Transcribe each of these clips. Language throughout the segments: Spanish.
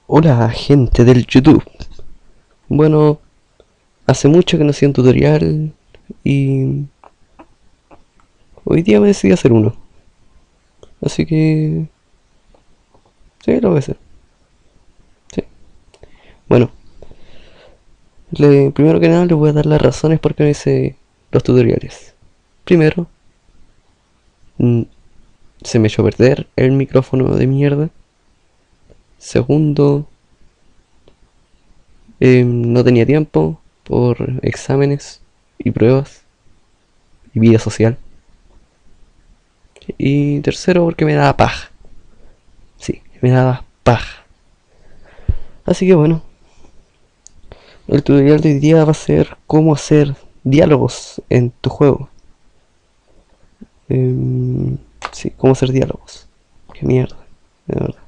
Hola gente del YouTube. Bueno, hace mucho que no hacía un tutorial y hoy día me decidí hacer uno. Así que sí, lo voy a hacer. Sí. Bueno, primero que nada les voy a dar las razones por qué no hice los tutoriales. Primero, mm, se me echó a perder el micrófono de mierda. Segundo, no tenía tiempo por exámenes y pruebas y vida social. Y tercero, porque me daba paja. Sí, me daba paja. Así que bueno, el tutorial de hoy día va a ser cómo hacer diálogos en tu juego. Em, sí, cómo hacer diálogos. Qué mierda, de verdad.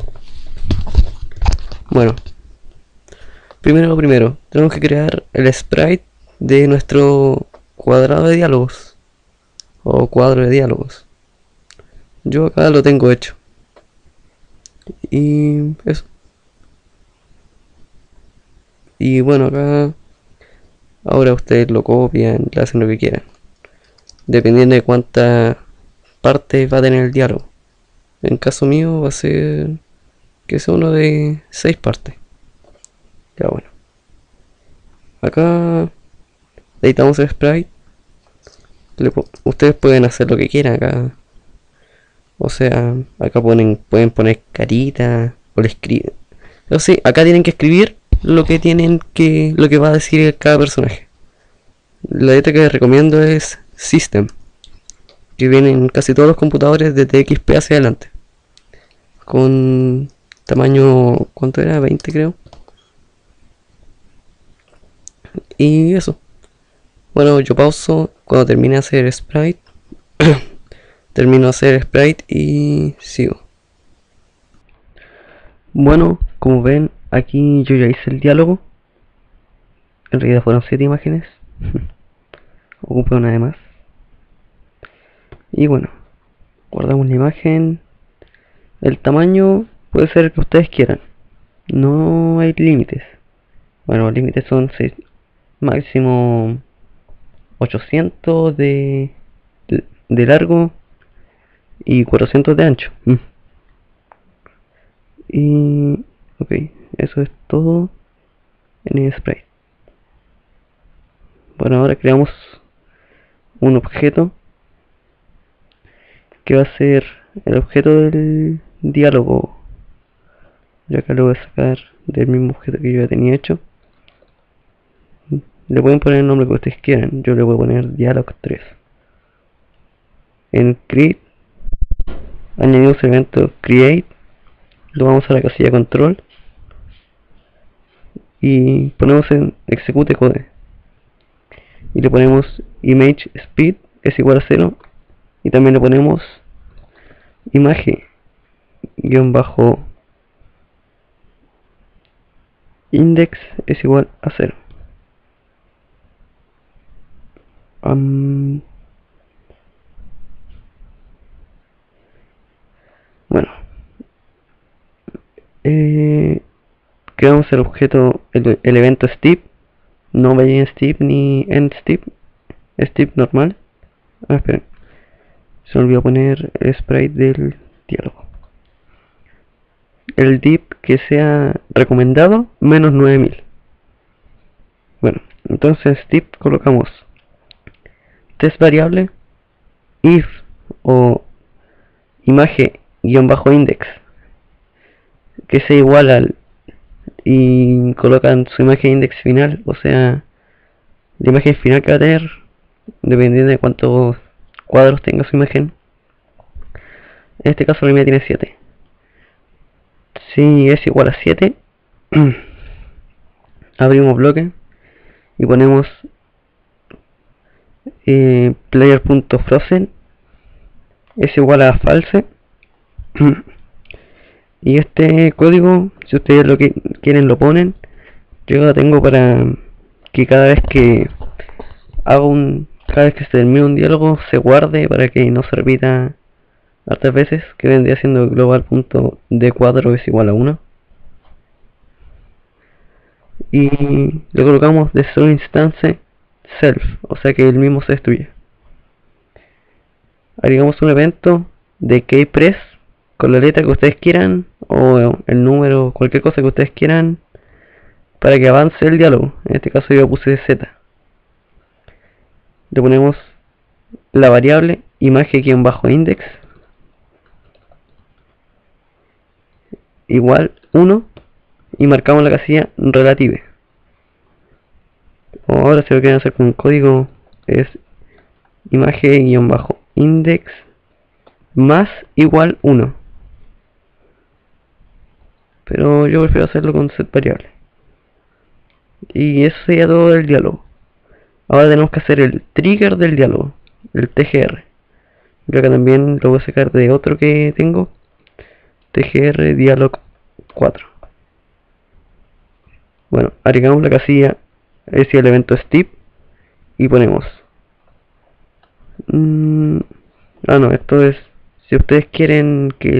Bueno, primero lo primero, tenemos que crear el sprite de nuestro cuadrado de diálogos o cuadro de diálogos. Yo acá lo tengo hecho. Y eso. Y bueno, acá ahora ustedes lo copian, le hacen lo que quieran. Dependiendo de cuántas partes va a tener el diálogo. En caso mío va a ser que es uno de 6 partes. Ya bueno. Acá editamos el sprite. Ustedes pueden hacer lo que quieran acá. O sea, acá pueden poner carita o le escriben. O sea, acá tienen que escribir lo que va a decir cada personaje. La letra que les recomiendo es System, que viene en casi todos los computadores desde XP hacia adelante. Con tamaño, ¿cuánto era? 20 creo. Y eso. Bueno, yo pauso cuando termine de hacer sprite. Termino de hacer sprite y sigo. Bueno, como ven, aquí yo ya hice el diálogo. En realidad fueron 7 imágenes. Ocupé una de más. Y bueno, guardamos la imagen. El tamaño puede ser el que ustedes quieran. No hay límites. Bueno, los límites son 6, máximo 800 de largo y 400 de ancho. Y ok, eso es todo en el sprite. Bueno, ahora creamos un objeto que va a ser el objeto del diálogo. Yo acá lo voy a sacar del mismo objeto que yo ya tenía hecho. Le pueden poner el nombre que ustedes quieran. Yo le voy a poner dialog 3. En create añadimos el evento create. Lo vamos a la casilla control y ponemos en execute code y le ponemos image speed es igual a 0 y también le ponemos imagen guión bajo index es igual a 0. Bueno, creamos el objeto, el evento step, no begin step ni end step, step normal. Esperen, se me olvidó poner el sprite del diálogo. El div que sea recomendado menos 9000. Bueno, entonces div colocamos test variable if o imagen guión bajo index que sea igual al y colocan su imagen index final, o sea la imagen final que va a tener dependiendo de cuántos cuadros tenga su imagen. En este caso la mía tiene 7. Si es igual a 7 abrimos bloque y ponemos player.frozen es igual a false. Y este código, si ustedes lo quieren lo ponen. Yo lo tengo para que cada vez que cada vez que se termine un diálogo se guarde para que no se repita hartas veces, que vendría siendo global.d4 es igual a 1. y le colocamos destroy instance self, o sea que el mismo se destruye. Agregamos un evento de keypress con la letra que ustedes quieran o el número, cualquier cosa que ustedes quieran para que avance el diálogo. En este caso yo puse Z. Le ponemos la variable imagen-index igual 1 y marcamos la casilla relative. O ahora si lo quieren hacer con un código es imagen-index más igual 1, pero yo prefiero hacerlo con set variable. Y eso sería todo el diálogo. Ahora tenemos que hacer el trigger del diálogo, el TGR. Yo acá también lo voy a sacar de otro que tengo, TGR dialog 4. Bueno, agregamos la casilla, es decir, el evento step y ponemos no, esto es si ustedes quieren que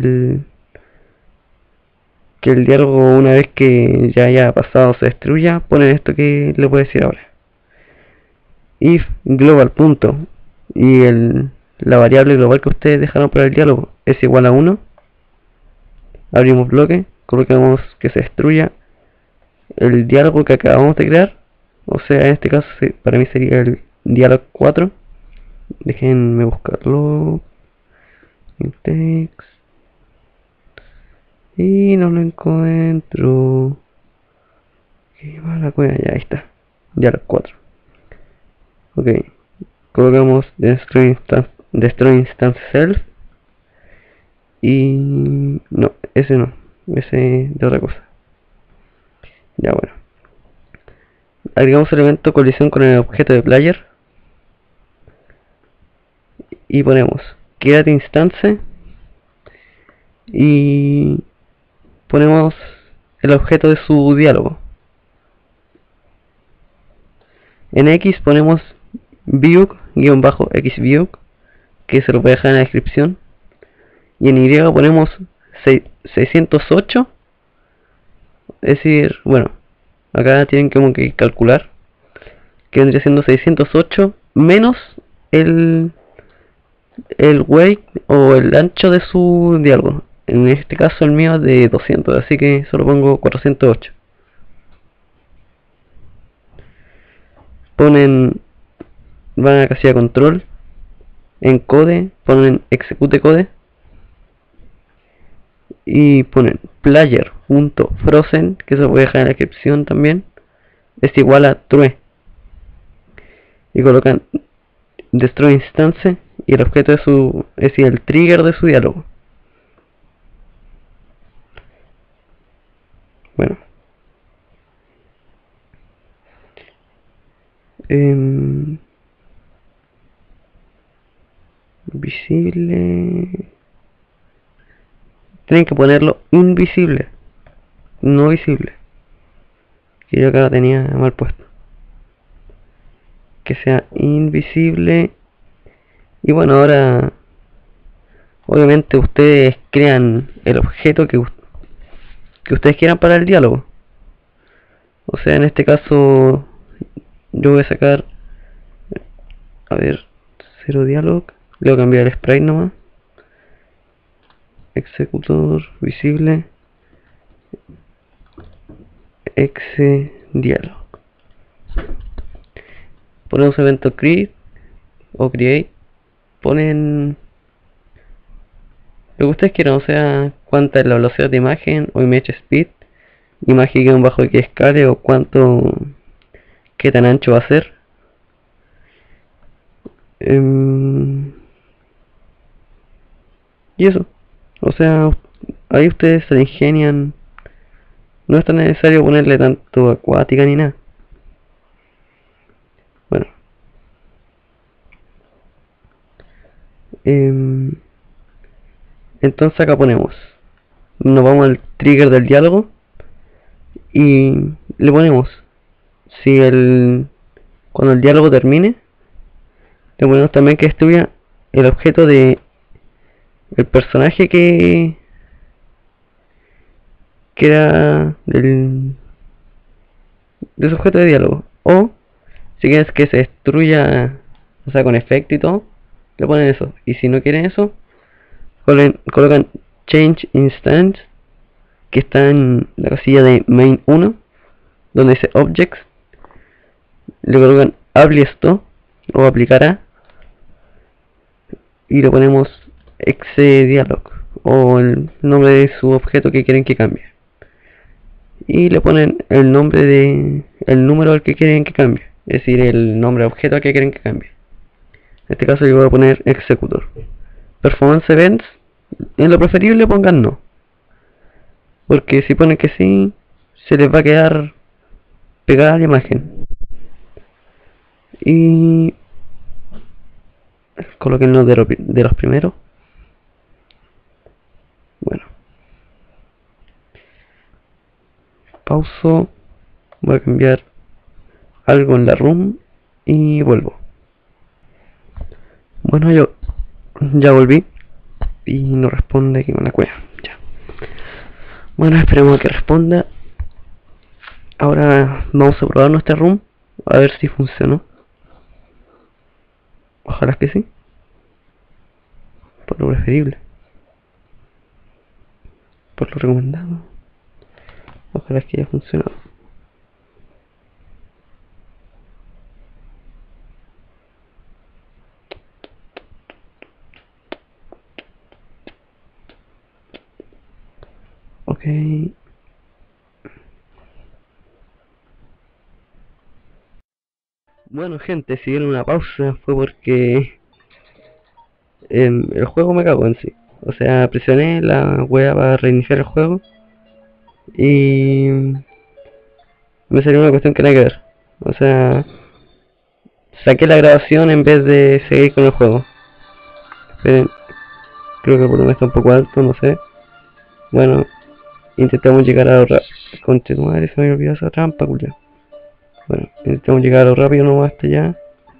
el diálogo, una vez que ya haya pasado, se destruya, ponen esto que les voy a decir ahora. If global punto y la variable global que ustedes dejaron para el diálogo es igual a 1, abrimos bloque, colocamos que se destruya el diálogo que acabamos de crear, o sea, en este caso para mí sería el dialog 4. Déjenme buscarlo en text y no lo encuentro. Qué mala cueva, ya ahí está, dialog 4. Ok, colocamos destroy instance self y no, ese de otra cosa. Ya, bueno, agregamos el evento colisión con el objeto de player y ponemos create instance y ponemos el objeto de su diálogo. En X ponemos view-xview, que se lo voy a dejar en la descripción, y en Y ponemos 608, es decir, bueno, acá tienen como que calcular que vendría siendo 608 menos el weight o el ancho de su diálogo. En este caso el mío es de 200, así que solo pongo 408. Van a la casilla control, en code, ponen execute code y ponen player.frozen, que se lo voy a dejar en la descripción también, es igual a true, y colocan destroy instance y el objeto de su, es decir, el trigger de su diálogo. Bueno, visible, tienen que ponerlo invisible, no visible, que yo acá lo tenía mal puesto, que sea invisible. Y bueno, ahora obviamente ustedes crean el objeto que ustedes quieran para el diálogo. O sea, en este caso yo voy a sacar, a ver, 0 dialog, le voy a cambiar el sprite nomás, executor visible, exe dialog, ponemos evento create o create, ponen lo que ustedes quieran, o sea, cuánta es la velocidad de imagen o image speed, imagen bajo que escale o qué tan ancho va a ser. Y eso, o sea, ahí ustedes se ingenian, no es tan necesario ponerle tanto acuática ni nada. Bueno, entonces acá ponemos, nos vamos al trigger del diálogo y le ponemos, si cuando el diálogo termine, le ponemos también que destruya el objeto de el personaje que era de ese objeto de diálogo. O si quieres que se destruya, o sea, con efecto y todo, le ponen eso. Y si no quieren eso, colocan change instance, que está en la casilla de main 1, donde dice objects. Le colocan apply esto o aplicará y le ponemos exe dialog o el nombre de su objeto que quieren que cambie, y le ponen el nombre de el número al que quieren que cambie, es decir, el nombre de objeto al que quieren que cambie. En este caso yo voy a poner executor. Performance events, en lo preferible pongan no, porque si ponen que sí, se les va a quedar pegada la imagen. Y coloquen los de los primeros. Bueno, pauso, voy a cambiar algo en la room y vuelvo. Bueno, yo ya volví y no responde que con la cueva. Ya. Bueno, esperemos a que responda. Ahora vamos a probar nuestra room a ver si funcionó. Ojalá que sí, por lo preferible, por lo recomendado. Ojalá que haya funcionado. Ok. Bueno, gente, si dieron una pausa fue porque el juego me cagó en sí. O sea, presioné la wea para reiniciar el juego y me salió una cuestión que nada que ver. O sea, saqué la grabación en vez de seguir con el juego. Esperen, creo que el volumen está un poco alto, no sé. Bueno, intentamos llegar a lo rápido. Continuar, se me olvidó esa trampa, culia. Bueno, intentamos llegar a lo rápido nomás hasta allá.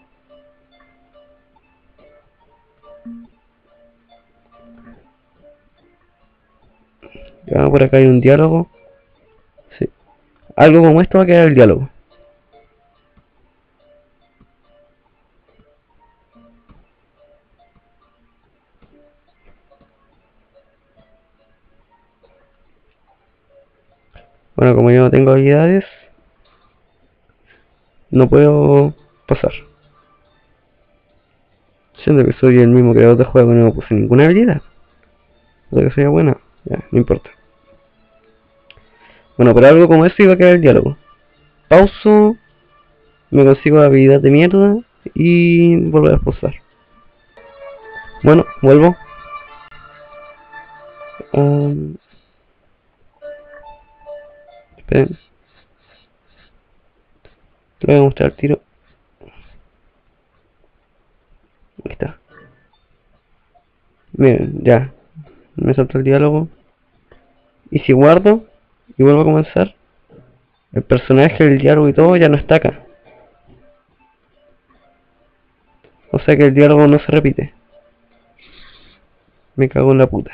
Ya, por acá hay un diálogo. Sí. Algo como esto va a quedar el diálogo. Bueno, como yo no tengo habilidades, no puedo pasar. Siendo que soy el mismo creador de juego, no me puse ninguna habilidad. O sea que sea buena, ya, no importa. Bueno, pero algo como eso iba a quedar el diálogo. Pauso, me consigo la habilidad de mierda y volver a pausar. Bueno, vuelvo. Esperen, lo voy a mostrar al tiro. Ahí está. Miren, ya. Me salta el diálogo. Y si guardo y vuelvo a comenzar, el personaje, el diálogo y todo ya no está acá. O sea que el diálogo no se repite. Me cago en la puta.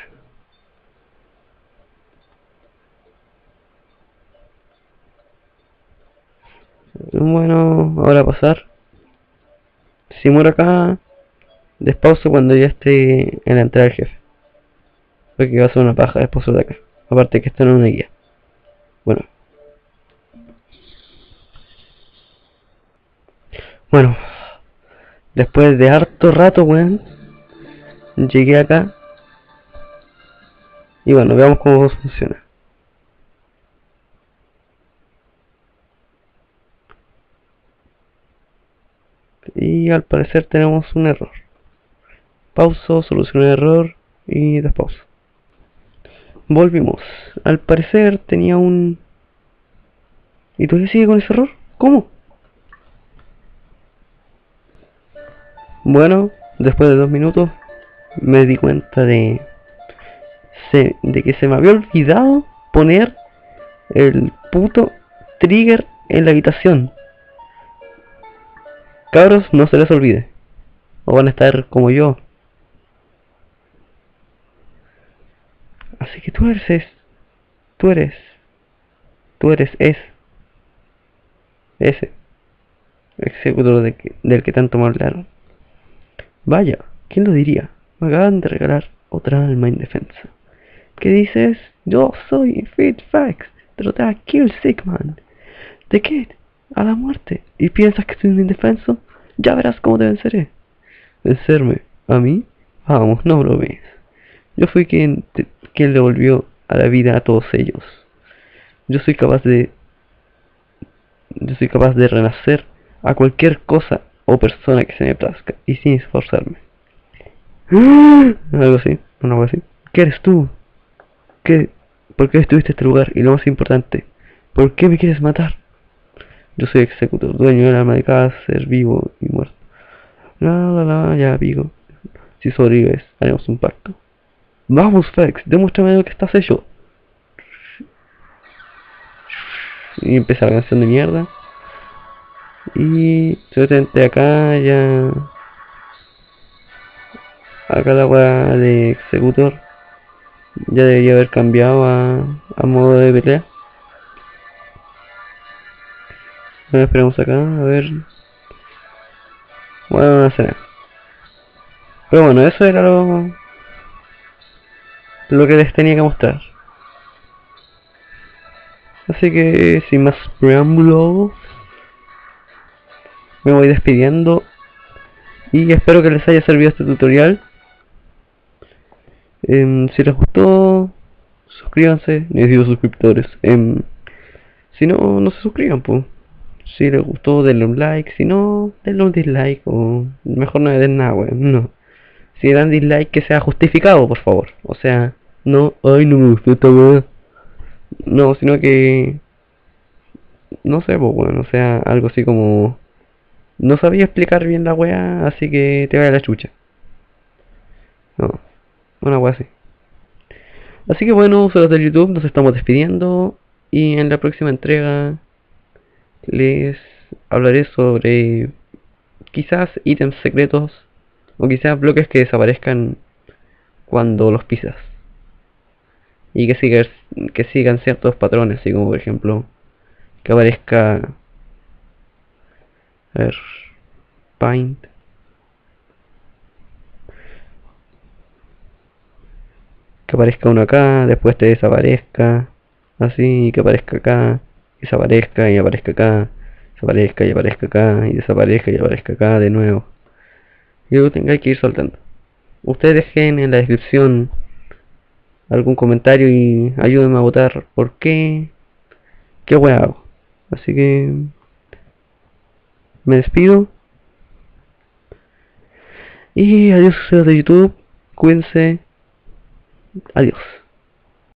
Bueno, ahora pasar. Si muero acá, despauso cuando ya esté en la entrada del jefe. Porque va a ser una paja despauso de acá. Aparte que esto no es una guía. Bueno. Bueno. Después de harto rato, weón. Llegué acá. Y bueno, veamos cómo funciona. Y al parecer tenemos un error. Pauso, soluciono el error y despauso. Volvimos. Al parecer tenía un... ¿Y todavía sigue con ese error? ¿Cómo? Bueno, después de 2 minutos me di cuenta de que se me había olvidado poner el puto trigger en la habitación. Cabros, no se les olvide. O van a estar como yo. Así que tú eres es. Ese, Executor del que tanto me hablaron. Vaya, ¿quién lo diría? Me acaban de regalar otra alma indefensa. ¿Qué dices? Yo soy Fitfax, derroté a Kill Sigman. ¿De qué? A la muerte. ¿Y piensas que soy un indefenso? Ya verás cómo te venceré. ¿Vencerme? ¿A mí? Vamos, no bromees. Yo fui quien le volvió a la vida a todos ellos. Yo soy capaz de... Yo soy capaz de renacer a cualquier cosa o persona que se me plazca y sin esforzarme. Algo así, algo así. ¿Qué eres tú? ¿Qué? ¿Por qué estuviste en este lugar? Y lo más importante, ¿por qué me quieres matar? Yo soy Executor, dueño del alma de cada ser vivo y muerto. Ya, Vigo. Si sobrevives, haremos un pacto. Vamos, Fex, demuéstrame lo que estás hecho. Y empieza la canción de mierda. Y supuestamente acá ya... Acá la weá de Executor ya debería haber cambiado a modo de pelea. Bueno, esperemos acá, a ver. Bueno, no sé nada. Pero bueno, eso era lo que les tenía que mostrar. Así que sin más preámbulos, me voy despidiendo y espero que les haya servido este tutorial. Si les gustó, suscríbanse, necesito suscriptores. Si no, no se suscriban, pues. Si les gustó, denle un like, si no, denle un dislike o mejor no le den nada, weón, no. Si dan dislike que sea justificado, por favor. O sea, no, ay, no me gustó esta weá. No, sino que, no sé, pues bueno, o sea, algo así como, no sabía explicar bien la weá, así que te vaya a la chucha. No, una weá así. Así que bueno, usuarios de YouTube, nos estamos despidiendo y en la próxima entrega les hablaré sobre quizás ítems secretos o quizás bloques que desaparezcan cuando los pisas y que sigan ciertos patrones, así como por ejemplo que aparezca, a ver, paint, que aparezca uno acá, después te desaparezca, así, que aparezca acá, desaparezca y aparezca acá, desaparezca y aparezca acá, y desaparezca y aparezca acá de nuevo. Y luego tengáis que ir soltando. Ustedes dejen en la descripción algún comentario y ayúdenme a votar por qué wea hago. Así que me despido y adiós usuarios de YouTube, cuídense, adiós.